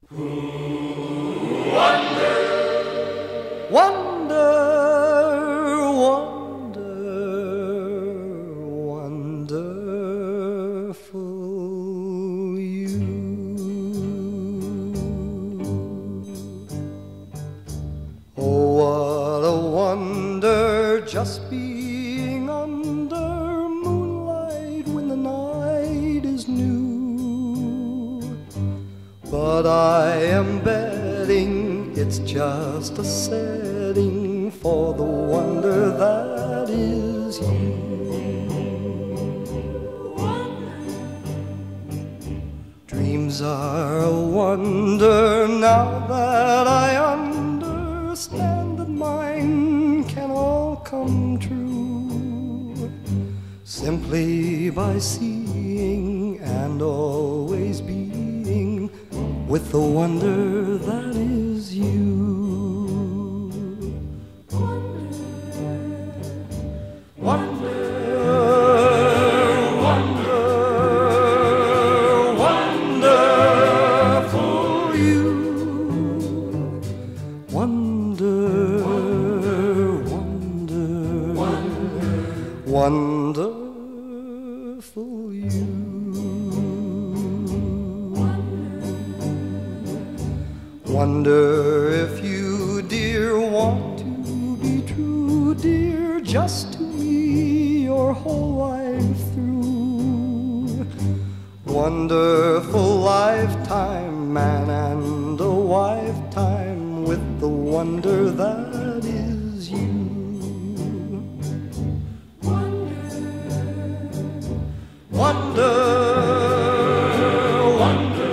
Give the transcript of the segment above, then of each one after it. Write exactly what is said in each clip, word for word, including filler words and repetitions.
Wonder, wonder, wonderful you. Oh, what a wonder just being under moonlight when the night is new. But I am betting it's just a setting for the wonder that is you. Dreams are a wonder now that I understand that mine can all come true simply by seeing and always being with the wonder that is you. Wonder, wonder, wonderful you. Wonder, wonder, wonderful you. Wonder if you, dear, want to be true, dear, just to me your whole life through. Wonderful lifetime, man and a wife-time with the wonder that is you. Wonder, wonder,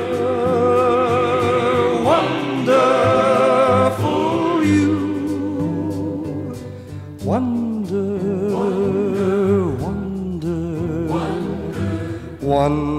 wonderful you. Wonder, wonder, wonder.